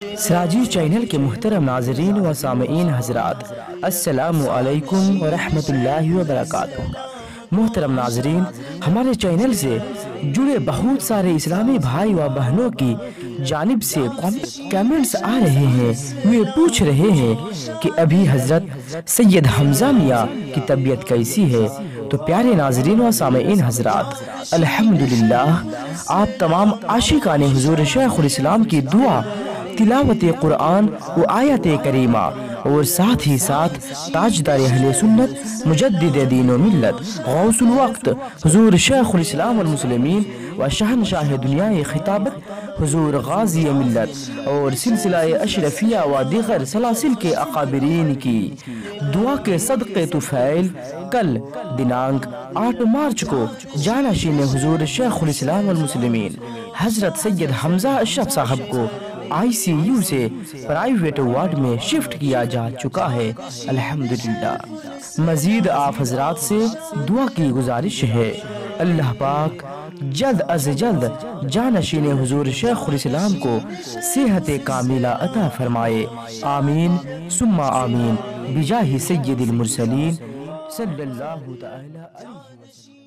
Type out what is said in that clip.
سراجی channel کے محترم ناظرین و سامعین حضرات، السلام علیکم ورحمۃ اللہ وبرکاتہ۔ محترم ناظرین، ہمارے چینل سے جڑے بہت سارے اسلامی بھائی و بہنوں کی جانب سے کمنٹس آ رہے ہیں۔ وہ پوچھ رہے ہیں کہ ابھی حضرت سید حمزہ میاں کی طبیعت کیسی ہے؟ تو پیارے ناظرین و سامعین حضرات، الحمدللہ آپ تمام عاشقان حضور شیخ الاسلام کی دعا، تلاوت قرآن و آیت کریمہ اور ساتھ ہی ساتھ تاجدار اہل سنت، مجدد دین و ملت، غوث الوقت حضور شیخ الاسلام والمسلمین و شہنشاہ دنیا خطابت حضور غازی ملت اور سلسلہ اشرفیہ و دیگر سلاسل کے اکابرین کی دعا کے صدقے طفیل کل دنانک 8 مارچ کو جانشین حضور شیخ الاسلام والمسلمین حضرت سید حمزہ اشرف صاحب کو ICU سے پرائیویٹ وارڈ میں شفٹ کیا جا چکا ہے۔ الحمدللہ مزید آپ حضرات سے دعا کی گزارش ہے، اللہ پاک جلد از جلد جانشین حضور شیخ الاسلام کو صحت کاملہ عطا فرمائے، آمین ثم آمین، بجاہ سید المرسلین صلی اللہ تعالی علیہ وسلم۔